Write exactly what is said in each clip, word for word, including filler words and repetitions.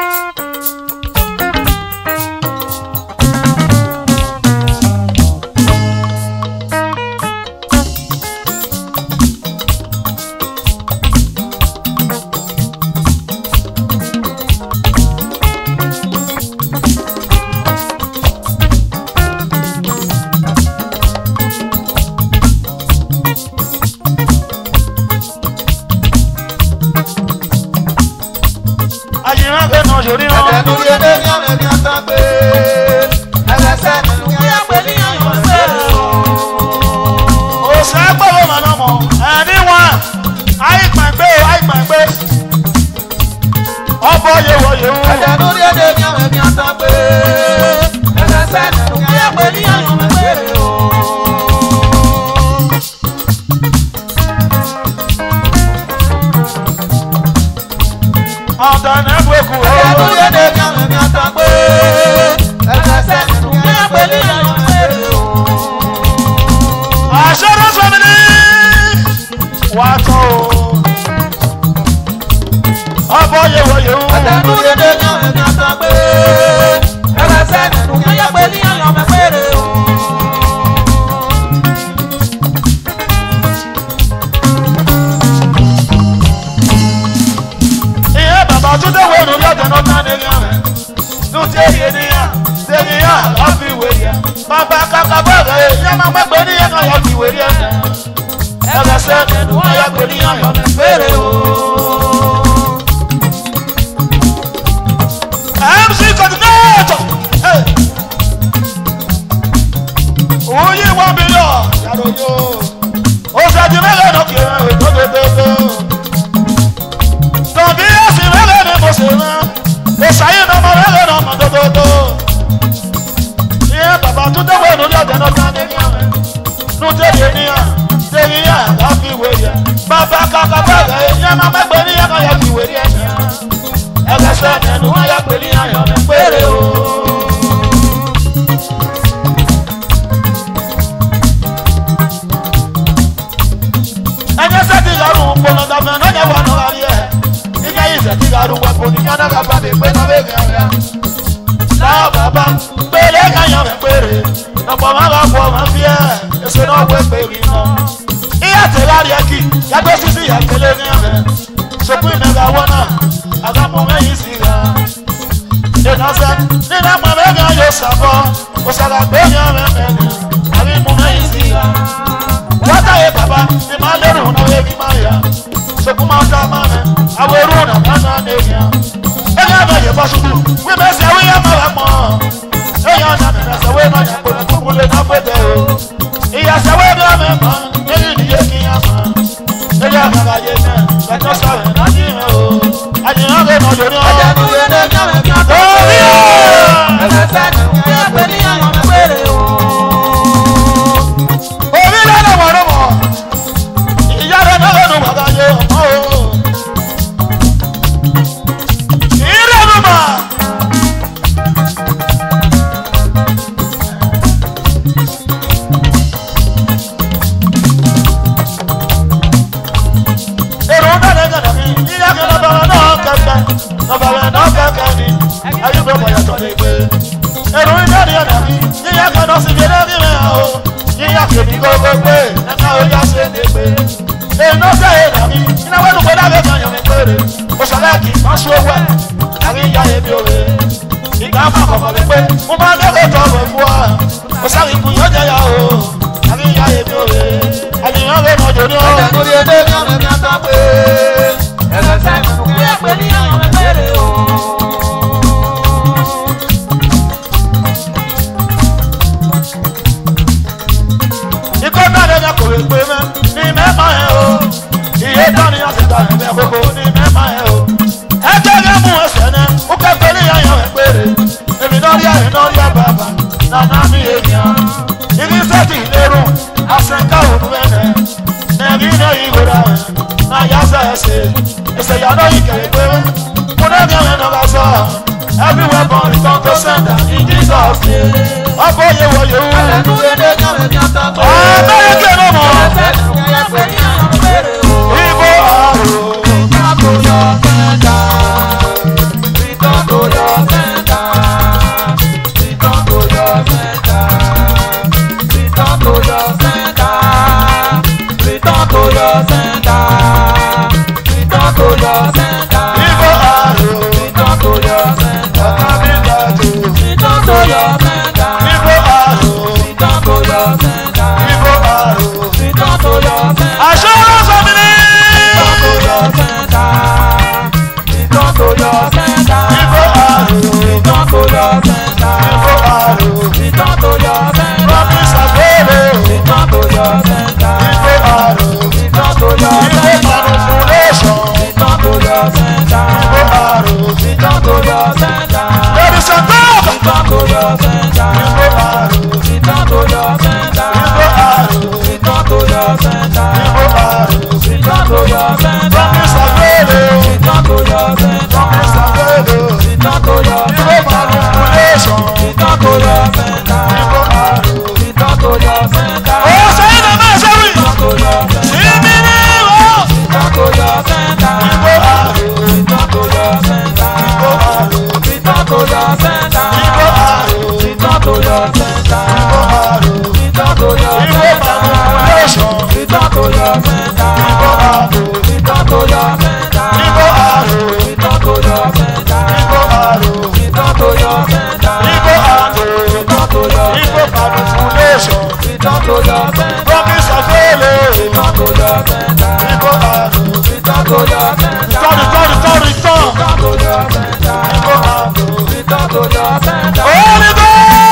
Everywhere born is on to sender in Jesus' name. Ọkọ yẹ wọ yẹ wọ. Amẹ́ríkà ló mọ̀. Ibo àrò. yọ sẹ́ńtà. Ìbò àrò. Ìtàn tó yọ sẹ́ńtà. Ìbò àrò. Ìtàn tó yọ sẹ́ńtà. Promise àgbèrè. Ìtàn tó yọ sẹ́ńtà. Ìbò àrò. Ìtàn tó yọ sẹ́ńtà. Ìbò manipulation. Ìtàn tó yọ sẹ́ńtà. Ìbò àrò. Ìtàn tó yọ sẹ́ńtà. Lórí sẹ́ńtà. Ìtàn tó yọ sẹ́ńtà. Ìbò àrò. Ìtàn tó yọ sẹ́ńtà. Ìbò àrò. Ìtàn tó yọ sẹ́ńtà. Ìbò àrò. Ìtàn tó yọ sẹ́ńtà. Promise àgbèrè. Ìtàn tó yọ sẹ́ńtà. Promise àgbèrè. Ìtàn tó yọ sẹ́ńtà. Ìbò manipulation. Ìtàn tó yọ sẹ́ńtà. Ìbò àrò. Ìtàn tó yọ sẹ́ńtà. Ó sẹ́yìn náà máa ṣe wí. Ìtàn tó yọ sẹ́ńtà. Ìbí ni wọ́n. Ìtàn tó yọ sẹ́ńtà. Ìbò àrò. Ìtàn tó yọ sẹ́ńtà. Ìbò àrò. Ìtàn tó yọ sẹ́ńtà. Ìbò àrò. Ìtàn tó yọ sẹ́ńtà. Ìbò àrò. Ìtàn tó yọ sẹ́ńtà. Ìtàn tó yọ sẹ́ńtà. Ìbò àrò. Ìtàn tó yọ sẹ́ńtà. Ìbò àrò. Ìtàn tó yọ sẹ́ńtà. Ìbò àrò. Ìtàn tó yọ sẹ́ńtà. Ìbò àrò. Ìtàn tó yọ manipulation. Ìtàn tó yọ sẹ́ńtà. Promise àgbèrè. Ìtàn tó yọ sẹ́ńtà. Ìbò àrò. Ìtàn tó yọ sẹ́ńtà. Tọ́rì tọ́rì tọ́rì tán. Ìtàn tó yọ sẹ́ńtà. Ìbò àrò. Ìtàn tó yọ sẹ́ńtà. Orí bẹ́ẹ̀.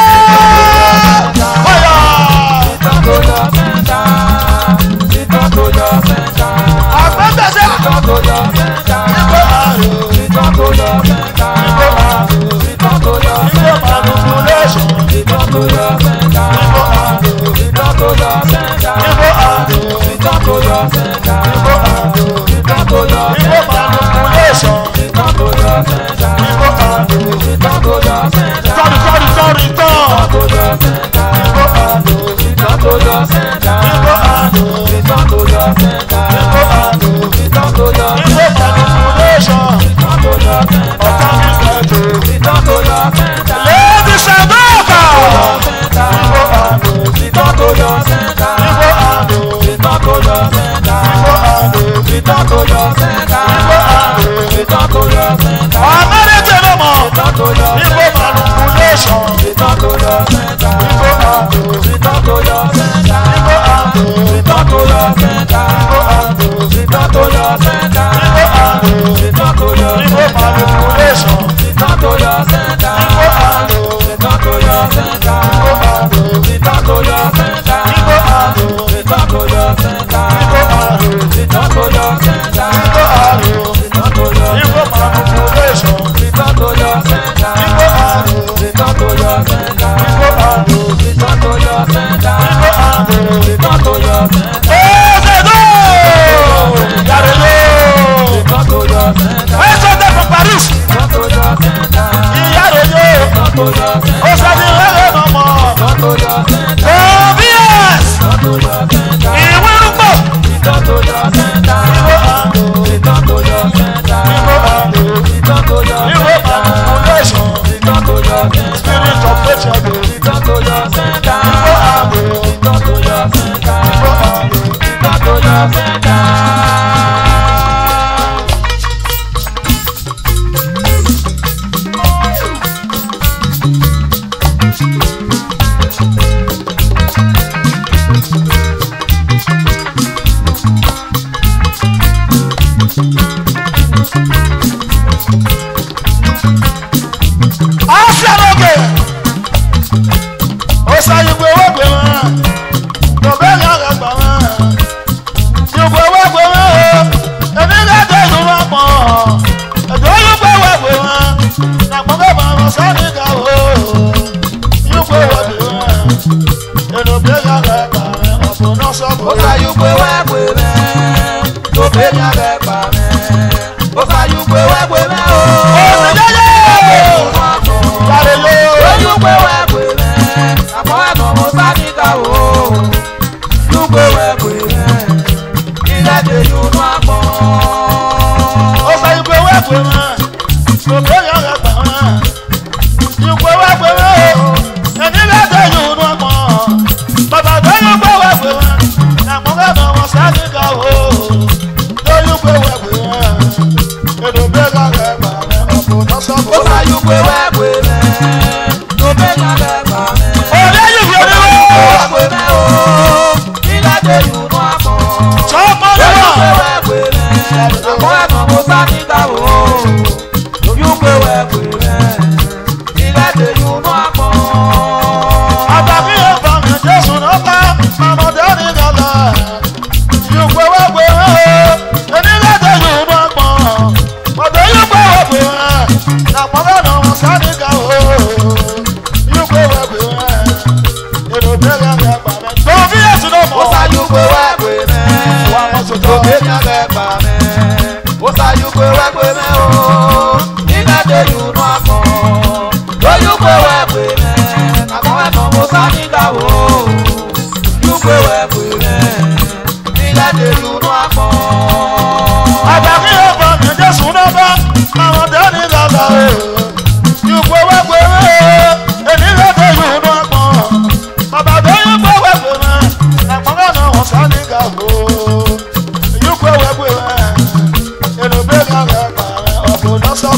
Bọ́yà. Ìtàn tó yọ sẹ́ńtà. Ìtàn tó yọ sẹ́ńtà. Àgbẹ̀tẹ̀sẹ̀. Ìtàn tó yọ sẹ́ńtà. Ìbò àrò. Ìtàn tó yọ sẹ́ńtà. Ìbò àrò. Ìtàn tó yọ sẹ́ńtà. Manipulation. Ìtàn tó yọ sẹ́ńtà. Ìbò àrò. Ìtàn tó yọ sẹ́ńtà. Ìbò àrò. Ìtàn tó yọ sẹ́ńtà. Ìbò àrò. Ìtàn tó yọ sẹ́ńtà. Manipulation. Ìtàn tó yọ sẹ́ńtà. Ìbò àrò. Ìtàn tó yọ sẹ́ńtà. Tọ́rì tọ́rì tọ́rì tán. Ìtàn tó yọ sẹ́ńtà. Ìbò àrò. Ìtàn tó yọ sẹ́ńtà. Ìbò àrò. Ìtàn tó yọ sẹ́ńtà. Ìbò àrò. Ìtàn tó yọ sẹ́ńtà. Manipulation. Ìtàn tó yọ sẹ́ńtà. Ọ̀tá mi sẹ́ńtà. Ìtàn tó yọ sẹ́ńtà. Lady Shabaka. Ìbò àrò. Ìtàn tó yọ sẹ́ńtà. Ìbò àrò. Ìtàn tó yọ sẹ́ńtà. Ìbò àrò. Ìtàn tó yọ sẹ́ńtà. Ìbò àrò. Ìtàn tó yọ sẹ́ńtà. Amẹ́rẹ́tẹ̀ ló mọ̀. Ìtàn tó yọ sẹ́ńtà. Ìbò manipulation. Ìtàn tó yọ sẹ́ńtà. Ìbò àrò. Ìtàn tó yọ sẹ́ńtà. Ìbò àrò. Ìtàn tó yọ sẹ́ńtà. Ìbò àrò. Ìtàn tó yọ sẹ́ńtà. Ìbò àrò. Ìtàn tó yọ sẹ́ńtà. Ìbò manipulation. Ìtàn tó yọ sẹ́ńtà. Ìbò àrò. Ìtàn tó yọ sẹ́ńtà. Ìbò àrò. Ìtàn tó yọ sẹ́ńtà. Ìbò àrò. Ìtàn tó yọ sẹ́ńtà. Ìbò àrò. Ìtàn tó yọ sẹ́ńtà. Ìbò àrò. Ìtàn tó yọ sẹ́ńtà. Ìbò manipulation. Ìtàn tó yọ sẹ́ńtà. Ìbò àrò. Ìtàn tó yọ sẹ́ńtà. Ìbò àrò. Ìtàn tó yọ sẹ́ńtà. Ìbò àrò. Ìtàn tó yọ sẹ́ńtà. Yàrá yóò. Ìtàn tó yọ sẹ́ńtà. Wọ́n sọ tẹ́ fún Paris. Ìtàn tó yọ sẹ́ńtà. Ìyàrá yóò. Ìtàn tó yọ sẹ́ńtà. Ó sẹ́ni lẹ́yìn ọmọ. Ìtàn tó yọ sẹ́ńtà. Obvious. Ìtàn tó yọ sẹ́ńtà. Ìwé rúgbò. Ìtàn tó yọ sẹ́ńtà. Ìbò àrò. Ìtàn tó yọ sẹ́ńtà. Ìbò àrò. Ìtàn tó yọ sẹ́ńtà. Ìbò manipulation. Ìtàn tó yọ sẹ́ńtà. Spirit of nature. Ìtàn tó yọ sẹ́ńtà. Ìbò àrò. Ìtàn tó yọ sẹ́ńtà. Ìbò àrò. Ìtàn tó yọ sẹ́ńtà. Asianoge. Osayugbe wegbe wọn. Tọ́bẹ̀ yàrá gbà wọn. Yugbe wegbe wọn. Èmi gàdé ìlú wọn pọ̀. Ẹ̀dọ́ yugbe wegbe wọn. Nàgbọ́ngẹ́ bá wọn sáré ga o. Yugbe wegbe wọn. Ènùbẹ̀ yàrá gbà wọn. Ọ̀pọ̀ náà sọ̀bọ̀. Osayugbe wegbe wọn. Tọ́bẹ̀ yàrá gbà wọn. Osayugbe wegbe wọn. Osayugbe yàrá yóò. Oyúgbé wẹ̀gbẹ̀ rẹ̀, àpọ̀ ẹ̀gbọ́n mo sá níta o. Yúgbé wẹ̀gbẹ̀ rẹ̀, ìrẹ́dẹ̀ yóò àpọ̀. Ó sọ yúgbé wẹ̀gbẹ̀ rẹ̀, gbogbo yàrá gbà rẹ̀. Yúgbé wẹ̀gbẹ̀ rẹ̀, ẹni lẹ́dẹ̀ yóò àpọ̀. Bàbá tó yúgbé wẹ̀gbẹ̀ rẹ̀, àpọ̀ ẹ̀gbọ́n mo sá níta o. Oyúgbé wẹ̀gbẹ̀ rẹ̀, èdòbé yàrá gbà rẹ̀, ọ̀pọ̀ náà sọ̀bọ̀. Ó sọ yúgbé wẹ̀gbẹ̀ rẹ̀.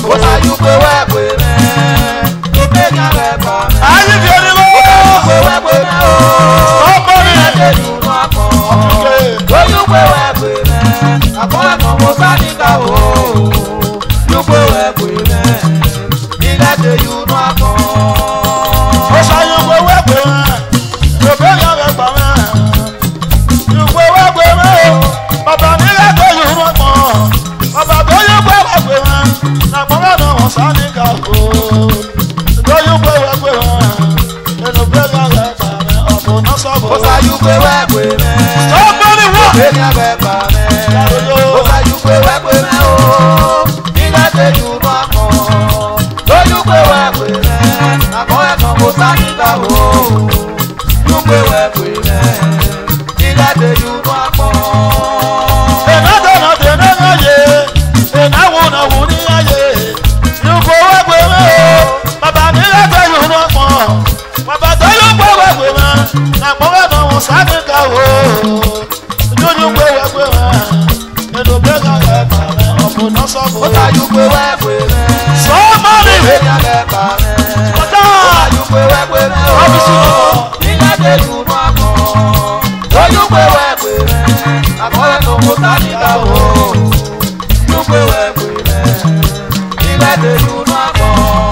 kó sáyú pé wẹ́pẹ́ mẹ́ ìgbé yàn rẹ̀ pa mẹ́. ayé fi orí wọ́n. pé wẹ́pẹ́ mẹ́ o. ọmọ mi. ẹ̀jẹ̀ dùnú àpọ̀. lóyún pé wẹ́pẹ́ mẹ́. àpọ̀ ẹ̀kọ́ mo sá níkà o. yúpé wẹ́pẹ́ mẹ́. ilẹ̀ tẹ yúnú àpọ̀. kó sáyú pé wẹ́pẹ́ mẹ́. ìgbé yàn rẹ̀ pa mẹ́. ìgbé wẹ́pẹ́ mẹ́ o. bàbá mi rẹ̀ tó yúnú àpọ̀. bàbá tó yú pé wẹ́pẹ́ mẹ́. nàpọ̀ mẹ́ náà wọ́n sá níkà o. lóyún pé wẹ́pẹ́ mẹ́. ìgbé yàn rẹ̀ pa mẹ́. ọ̀pọ̀ náà sọ̀bọ̀. kó sáyú pé wẹ́pẹ́ mẹ́. sọ́kùnrin wọ́n. ìgbé yàn rẹ̀ pa mẹ́. kó sáyú pé wẹ́pẹ́ mẹ́ o. ilẹ̀ tẹ yúnú àpọ̀. lóyún pé wẹ́pẹ́ mẹ́. àpọ̀ ẹ̀kọ́ mo sá níkà o. yúpé wẹ́pẹ́ mẹ́. ilẹ̀ tẹ yúnú àpọ̀. ìnádọ́nà tẹ̀lé ayé ìnáwónà wù ní ayé yòókù wẹ́pẹ́ mẹ́ o bàbá mi lẹ́gbẹ́ yòó náà pọ̀ bàbá tó yòókù wẹ́pẹ́ mẹ́ nàpọ̀wẹ́ náà wọ́n sáré ká o yóò pé wẹ́pẹ́ mẹ́ nínú bẹ́ẹ̀ka wẹ́pẹ́ mẹ́ ọ̀pọ̀ náà sọ̀bọ̀. ó ta yú pé wẹ́pẹ́ mẹ́. sọ́mọ́nì ìwé ni abẹ́pà mẹ́. ọ̀tá ó ta yú pé wẹ́pẹ́ mẹ́ o. ọ́fíìsì náà. nílẹ̀ tẹ̀jú náà kọ́. lóyú pé wẹ́pẹ́ mẹ́. àkọ́lẹ̀ tó kó tá níta o. yú pé wẹ́pẹ́ mẹ́. nílẹ̀ tẹ̀jú náà kọ́.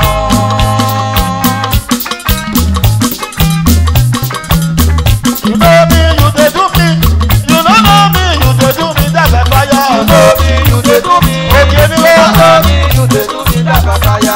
You know me, you dey do me. You no know me, you dey do me. Dàgbà fire. You know me, you dey do me. Òkè mi wá. You know me, you dey do me. Dàgbà fire.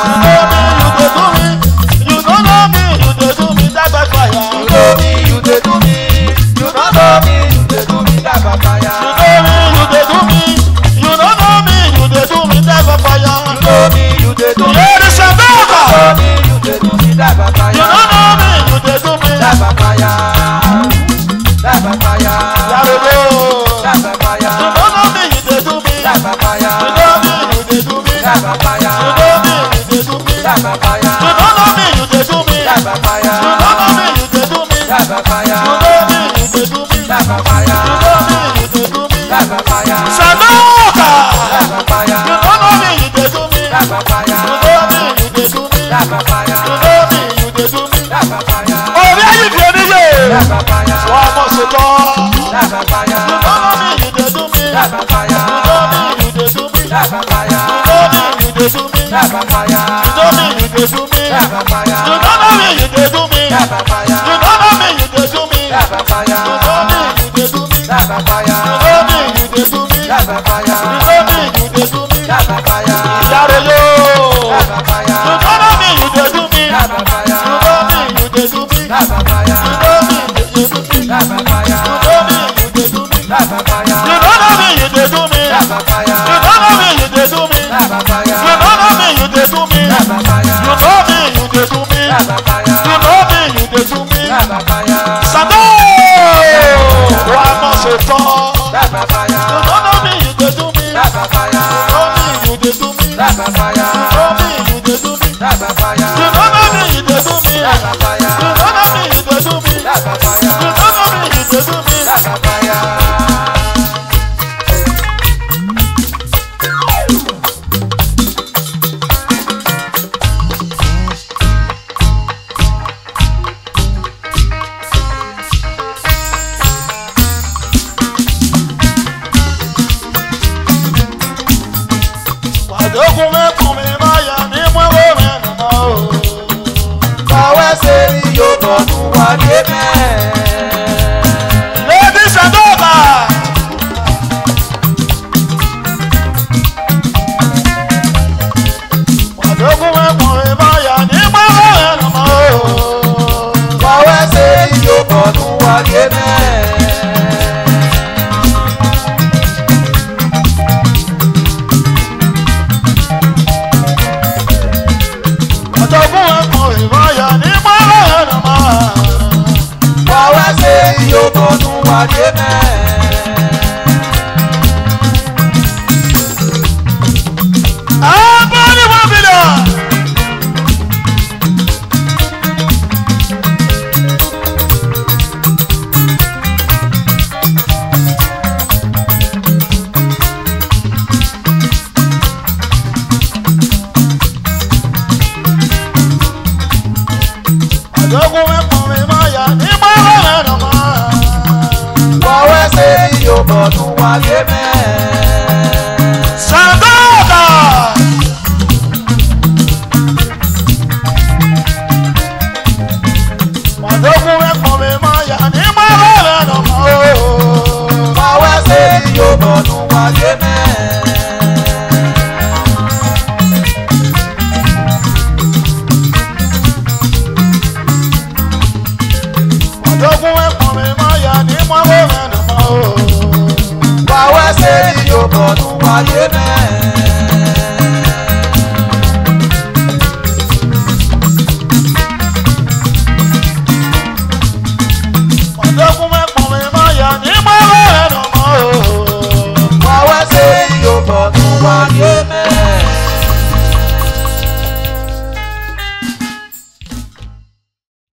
You know me, you dey do me. You no know me, you dey do me. Dàgbà fire. You know me, you dey do me. You no know me, you dey do me. Dàgbà fire. You know me, you dey do me. You no know me, you dey do me. Dàgbà fire. You know me, you dey do me. Lady Shabaka. You know me, you dey do me. Dàgbà fire. You no know me, you dey do me. Dàgbà fire. Dàgbà fire. Yarodo. Dàgbà fire. You no know me, you dey do me. Dàgbà fire. You know me, you dey do me. Dàgbà fire. You know me, you dey do me. Dàgbà fire. You no know me, you dey do me. Dàgbà fire. You no know me, you dey do me. Dàgbà fire. You know me, you dey do me. Dàgbà fire. You know me, you dey do me. Dàgbà fire. Shabaka. Dàgbà fire. You no know me, you dey do me. Dàgbà fire. You know me, you dey do me. Dàgbà fire. You know me, you dey do me. Dàgbà fire. Orí ayé fi oníyè. Dàgbà fire. Wọ́n mọ̀ sí tọ́. Dàgbà fire. You know me, you dey do me. Dàgbà fire. You know me, you dey do me. Dàgbà fire. You know me, you dey do me. Dàgbà fire. You know me, you dey do me. Dàgbà fire. You know me, you dey do me. Dàgbà fire. You know me, you dey do me. Dàgbà fire. You know me, you dey do me. Dàgbà fire. You know me, you dey do me. Dàgbà fire. You know me, you dey do me. Dàgbà fire. Yàrá yo. Dàgbà fire. You know me, you dey do me. Dàgbà fire. You know me, you dey do me. Dàgbà fire. You know me, you dey do me. Dàgbà fire. You know me, you dey do me. Dàgbà fire. You know me, you dey do me. Dàgbà fire. You know me, you dey do me. Dàgbà fire. You know me, you dey do me. Dàgbà fire. You know me, you dey do me. Dàgbà fire. You know me, you dey do me. Dàgbà fire. Sado, wa mọ̀ ṣe tán. Dàgbà fire. You know me, you dey do me. Dàgbà fire. You know me, you dey do me. Dàgbà fire. You know me, you dey do me. Dàgbà fire. You know me, you dey do me. Dàgbà fire. You know me, you dey do me. Dàgbà fire. You know me, you dey do me. Dàgbà fire. Wàdókun mẹ́kùn mi máa yà ní mọ́wọ́ mẹ́nu mọ́ o. Báwẹ́ ṣe rí yóò tọ́nu wá dé mẹ́. Lady Shabaka. Wàdókun mẹ́kùn mi máa yà ní mọ́wọ́ mẹ́nu mọ́ o. Báwẹ́ ṣe rí yóò tọ́nu wá dé mẹ́. Wàdókun mẹ́kùn mi máa yà ní mọ́wọ́ mẹ́nu mọ́ o. Báwẹ́ ṣe rí yóò tọ́nu wá dé mẹ́. Abọ́ni wọ́n fi lọ. Màdógún mẹ́pọ̀n mi máa yà ní mọ́rọ́ mẹ́rin mọ́. Wọ́wẹ́ ṣe ni yóò bọ̀ tún wáyé mẹ́. Sàgọ́dà. Màdógún mẹ́pọ̀n mi máa yà ní mọ́rọ́ mẹ́rin mọ́. Wọ́wẹ́ ṣe ni yóò bọ̀ tún wáyé mẹ́. Màdógún mẹ́pọ̀n mi máa yà ní mọ́rọ́ mẹ́rin mọ́. Wọ́wẹ́ ṣe ni yóò bọ̀ tún wáyé mẹ́.